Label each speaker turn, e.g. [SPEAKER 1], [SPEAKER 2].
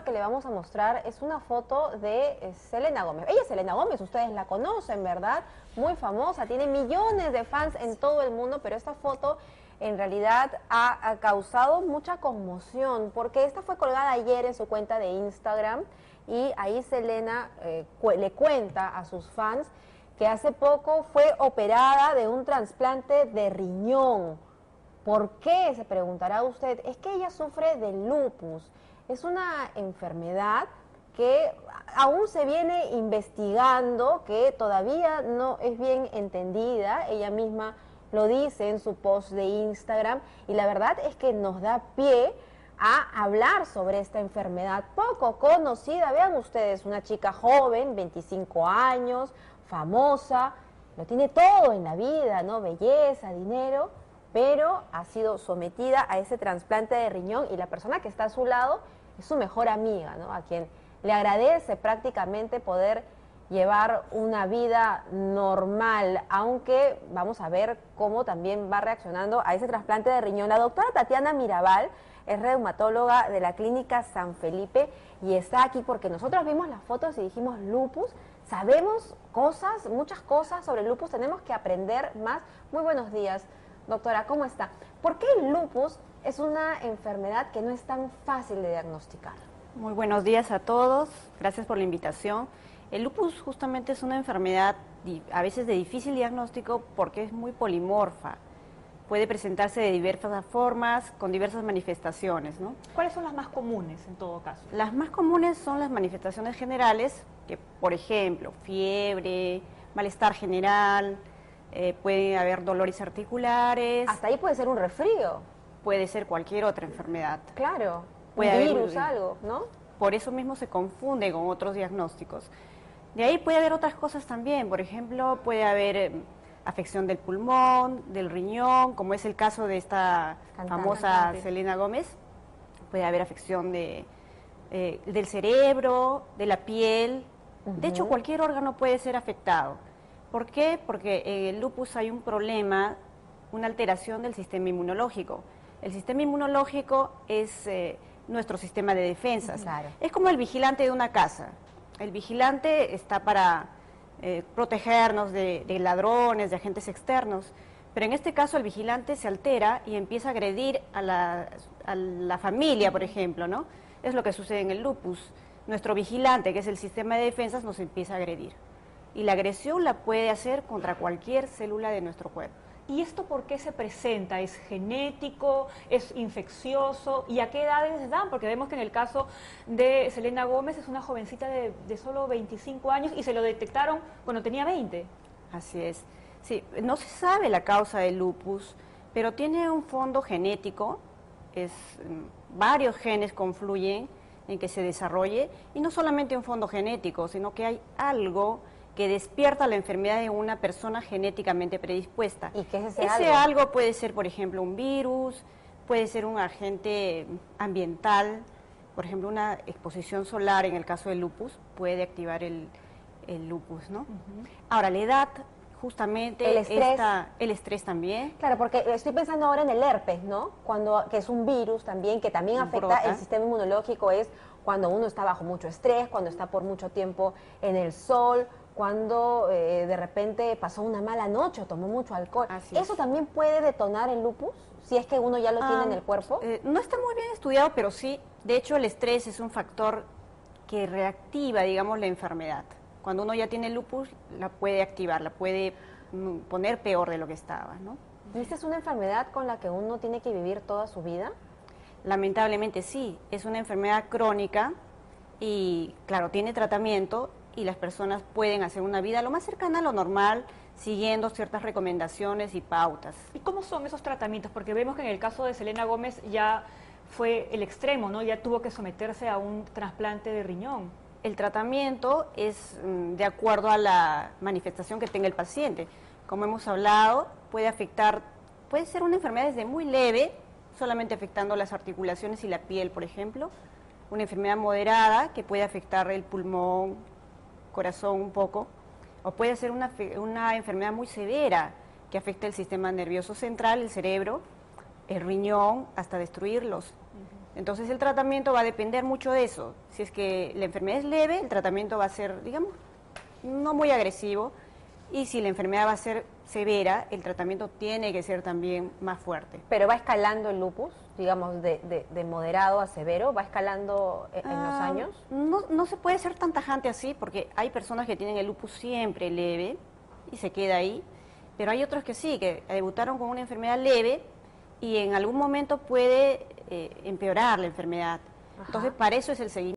[SPEAKER 1] lo que le vamos a mostrar es una foto de Selena Gómez. Ella es Selena Gómez, ustedes la conocen, ¿verdad? Muy famosa, tiene millones de fans en todo el mundo, pero esta foto en realidad ha causado mucha conmoción, porque esta fue colgada ayer en su cuenta de Instagram y ahí Selena le cuenta a sus fans que hace poco fue operada de un trasplante de riñón. ¿Por qué? Se preguntará usted. Es que ella sufre de lupus. Es una enfermedad que aún se viene investigando, que todavía no es bien entendida. Ella misma lo dice en su post de Instagram y la verdad es que nos da pie a hablar sobre esta enfermedad poco conocida. Vean ustedes, una chica joven, 25 años, famosa, lo tiene todo en la vida, ¿no? Belleza, dinero, pero ha sido sometida a ese trasplante de riñón y la persona que está a su lado es su mejor amiga, ¿no? A quien le agradece prácticamente poder llevar una vida normal, aunque vamos a ver cómo también va reaccionando a ese trasplante de riñón. La doctora Tatiana Mirabal es reumatóloga de la Clínica San Felipe y está aquí porque nosotros vimos las fotos y dijimos lupus, sabemos cosas, muchas cosas sobre el lupus, tenemos que aprender más. Muy buenos días, doctora, ¿cómo está? ¿Por qué el lupus es una enfermedad que no es tan fácil de diagnosticar?
[SPEAKER 2] Muy buenos días a todos, gracias por la invitación. El lupus justamente es una enfermedad a veces de difícil diagnóstico porque es muy polimorfa. Puede presentarse de diversas formas, con diversas manifestaciones, ¿no?
[SPEAKER 3] ¿Cuáles son las más comunes en todo caso?
[SPEAKER 2] Las más comunes son las manifestaciones generales, que por ejemplo, fiebre, malestar general, puede haber dolores articulares.
[SPEAKER 1] Hasta ahí puede ser un resfrío.
[SPEAKER 2] Puede ser cualquier otra enfermedad.
[SPEAKER 1] Claro,
[SPEAKER 2] puede
[SPEAKER 1] un
[SPEAKER 2] haber
[SPEAKER 1] virus, algo, ¿no?
[SPEAKER 2] Por eso mismo se confunde con otros diagnósticos. De ahí puede haber otras cosas también, por ejemplo, puede haber afección del pulmón, del riñón, como es el caso de esta famosa Selena Gómez. Puede haber afección del cerebro, de la piel. De hecho, cualquier órgano puede ser afectado. ¿Por qué? Porque en el lupus hay un problema, una alteración del sistema inmunológico. El sistema inmunológico es nuestro sistema de defensas.
[SPEAKER 1] Claro.
[SPEAKER 2] Es como el vigilante de una casa. El vigilante está para protegernos de ladrones, de agentes externos, pero en este caso el vigilante se altera y empieza a agredir a la familia, por ejemplo, ¿no? Es lo que sucede en el lupus. Nuestro vigilante, que es el sistema de defensas, nos empieza a agredir. Y la agresión la puede hacer contra cualquier célula de nuestro cuerpo.
[SPEAKER 3] ¿Y esto por qué se presenta? ¿Es genético? ¿Es infeccioso? ¿Y a qué edades dan? Porque vemos que en el caso de Selena Gómez es una jovencita de solo 25 años y se lo detectaron cuando tenía 20.
[SPEAKER 2] Así es. Sí, no se sabe la causa del lupus, pero tiene un fondo genético, varios genes confluyen en que se desarrolle, y no solamente un fondo genético, sino que hay algo que despierta la enfermedad de una persona genéticamente predispuesta.
[SPEAKER 1] ¿Y qué es
[SPEAKER 2] ese algo? Puede ser, por ejemplo, un virus, puede ser un agente ambiental, por ejemplo, una exposición solar en el caso del lupus puede activar el lupus, ¿no? Ahora, la edad, justamente, el estrés también.
[SPEAKER 1] Claro, porque estoy pensando ahora en el herpes, ¿no? Que es un virus también, que también afecta el sistema inmunológico, es cuando uno está bajo mucho estrés, cuando está por mucho tiempo en el sol, cuando de repente pasó una mala noche o tomó mucho alcohol. ¿Eso también puede detonar el lupus, si es que uno ya lo tiene en el cuerpo?
[SPEAKER 2] No está muy bien estudiado, pero sí, de hecho el estrés es un factor que reactiva, digamos, la enfermedad. Cuando uno ya tiene lupus, la puede activar, la puede poner peor de lo que estaba, ¿no?
[SPEAKER 1] ¿Y esta es una enfermedad con la que uno tiene que vivir toda su vida?
[SPEAKER 2] Lamentablemente sí, es una enfermedad crónica y, claro, tiene tratamiento, y las personas pueden hacer una vida lo más cercana a lo normal, siguiendo ciertas recomendaciones y pautas.
[SPEAKER 3] ¿Y cómo son esos tratamientos? Porque vemos que en el caso de Selena Gómez ya fue el extremo, ¿no? Ya tuvo que someterse a un trasplante de riñón.
[SPEAKER 2] El tratamiento es de acuerdo a la manifestación que tenga el paciente. Como hemos hablado, puede ser una enfermedad desde muy leve, solamente afectando las articulaciones y la piel, por ejemplo. Una enfermedad moderada que puede afectar el pulmón, corazón un poco, o puede ser una enfermedad muy severa que afecta el sistema nervioso central, el cerebro, el riñón, hasta destruirlos. Entonces el tratamiento va a depender mucho de eso. Si es que la enfermedad es leve, el tratamiento va a ser, digamos, no muy agresivo. Y si la enfermedad va a ser severa, el tratamiento tiene que ser también más fuerte.
[SPEAKER 1] Pero va escalando el lupus, digamos, de moderado a severo, va escalando en los años.
[SPEAKER 2] No se puede ser tan tajante así, porque hay personas que tienen el lupus siempre leve y se queda ahí, pero hay otros que sí, que debutaron con una enfermedad leve y en algún momento puede empeorar la enfermedad.
[SPEAKER 1] Ajá.
[SPEAKER 2] Entonces, para eso es el seguimiento.